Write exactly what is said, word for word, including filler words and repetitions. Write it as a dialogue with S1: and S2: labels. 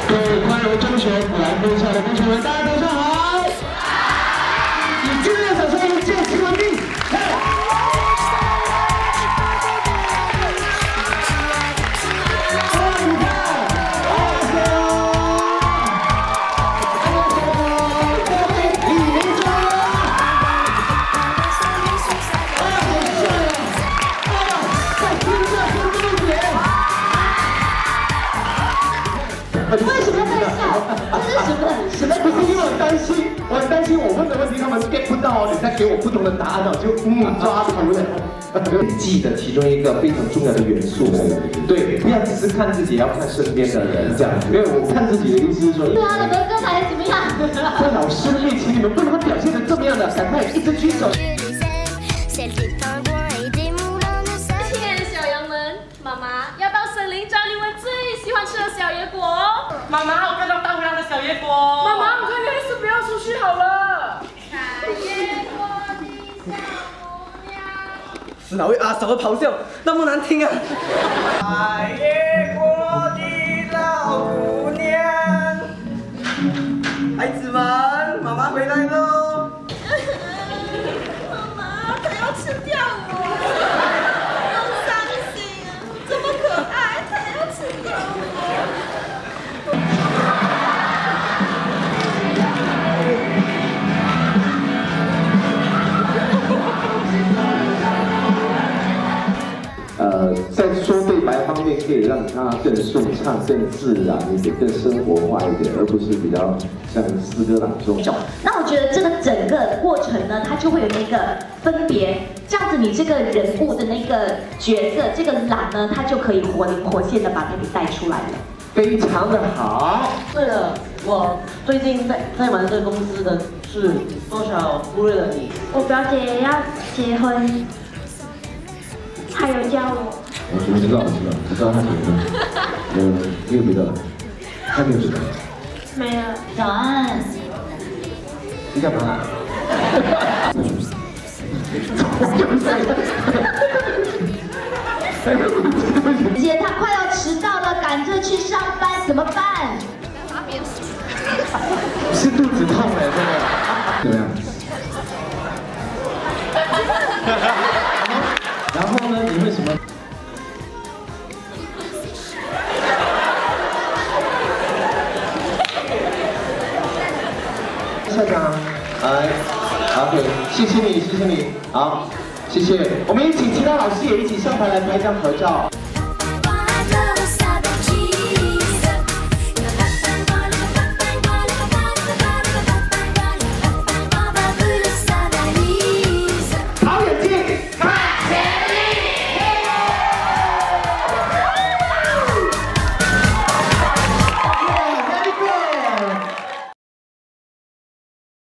S1: 各位宽容中学普兰分校的同学们，大家早上好！以热烈掌声迎接新闻兵。
S2: 为什么在笑？这是什么什么？
S1: 不是因为我担心，我很担心我问的问题他们 get 不到哦，你再给我不同的答案哦，就嗯抓住了。
S3: 记得其中一个非常重要的元素，对，不要只是看自己，要看身边的人，这样。因为我看自己的意思是说，
S2: 对啊，你们刚才怎么样？
S1: 在老师面前，你们不能表现成这么样的，赶快一直举手。
S4: 妈妈要到森林找你们最喜欢吃的小野果。
S5: 妈妈，我看到大灰狼的小野果。
S4: 妈妈，我看你还是不要出去好了。采野果的小姑娘。
S5: 是哪位阿嫂的咆哮那么难听啊？采野果的老姑娘，孩子们，妈妈回来喽。
S4: 妈妈，她要吃掉我。
S3: 呃，在说对白方面可以让它更顺畅、更自然一点、更生活化一点，而不是比较像诗歌朗诵。
S2: 那我觉得这个整个过程呢，它就会有那个分别，这样子你这个人物的那个角色，这个懒呢，它就可以活灵活现的把它给带出来了。
S1: 非常的好。
S5: 对了，我最近在在玩这个公司的事，多少忽略了你。
S2: 我表姐要结婚，还有叫我。
S3: 我我知道，我知道，我知道他结婚。呃，你有别的？还没有知道。
S2: 没有。早安。
S3: 你干嘛？
S2: 姐，她快要迟到了，赶着去上班，怎么办？
S1: 是肚子痛哎，真的。怎么样？
S3: 然后呢？你为什么？
S1: 校长，来 ，OK， 谢谢你，谢谢你，好，谢谢。我们也请其他老师也一起上台来拍一张合照。